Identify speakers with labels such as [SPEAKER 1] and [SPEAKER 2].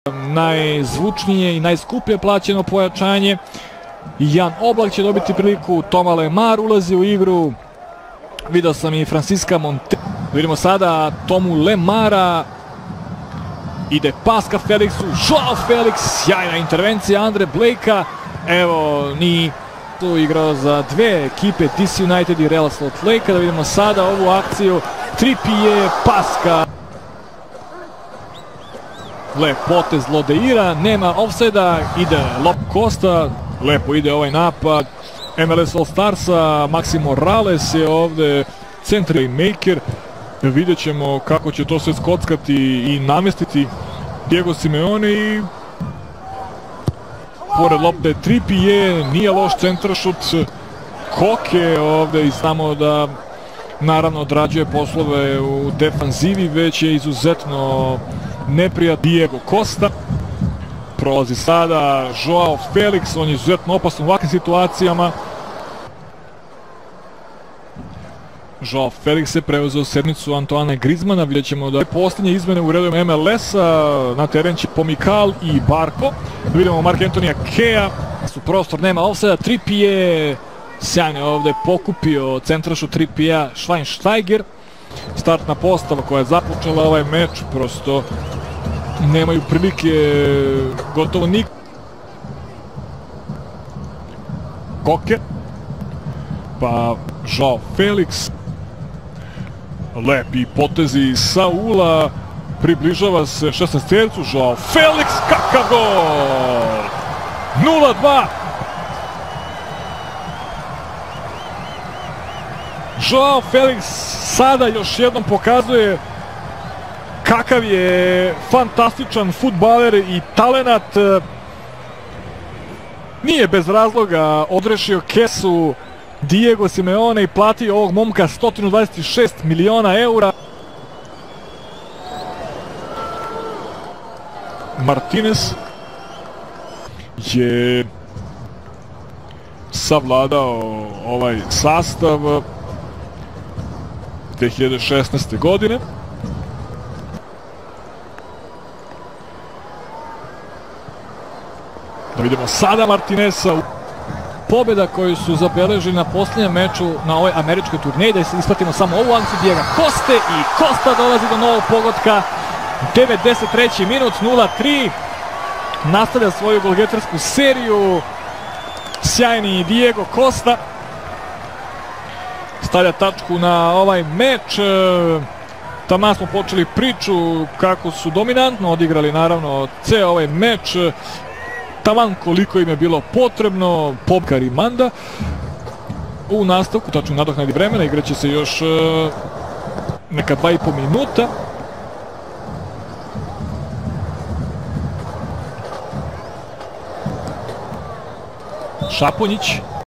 [SPEAKER 1] Najzvučnije i najskuplje plaćeno pojačanje. Jan Oblak će dobiti priliku, Toma Lemar ulazi u igru. Video sam i Francisca Monte. Vidimo sada Tomu Lemara. Ide pas ka Felixu, Joao Felix, sjajna intervencija Andre Blakea. Evo, ni tu igrao za dve ekipe, DC United i Real Salt Lake. Da vidimo sada ovu akciju, Trippier, paska. Lep potez Lodeira, nema offside-a, ide Lop Costa, lepo ide ovaj napad. MLS All Starsa, Maxi Morales je ovde centri maker. Vidjet ćemo kako će to sve skockati i namestiti Diego Simeone. I pored lopte Trippier, nije loš centrašut. Koke ovde i znamo da naravno odrađuje poslove u defanzivi, već je izuzetno neprijat. Diego Costa prolazi sada Joao Felix, on je izuzetno opasan u ovakvim situacijama. Joao Felix je preuzeo sedmicu Antoana Griezmana. Vidjet ćemo da je posljednje izmene u redu MLS-a. Na teren će Pomikal i Barco. Vidimo Mark Antonija Kea. Su prostor, nema offside-a. Trippier sjajno je ovde pokupio centrašu Trippier Schweinsteiger. Startna postava koja je započela ovaj meč. Prosto nemaju prilike gotovo nik. Koke. Pa Joao Felix. Lepi potezi Saula, približava se 16-tercu, Joao Felix, kakav gol! 0-2! Joao Felix sada još jednom pokazuje kakav je fantastičan fudbaler i talenat. Nije bez razloga odrešio kesu Diego Simeone i platio ovog momka 126 miliona eura. Martinez je savladao ovaj sastav 2016. godine. Da vidimo sada Martineza. Pobjeda koju su zabeležili na posljednjem meču na ovoj američkoj turneji. Da ispratimo samo ovu akciju Diego Coste i Costa dolazi do novog pogotka. 93. minut, 0-3. Nastavlja svoju golgetarsku seriju. Sjajni Diego Costa stavlja tačku na ovaj meč. Taman smo počeli priču kako su dominantno odigrali naravno ceo ovaj meč. Taman koliko im je bilo potrebno. Pobkar i Manda u nastavku, tačno nadoknadi vremena, igraće se još neka 2,5 minuta. Šaponjić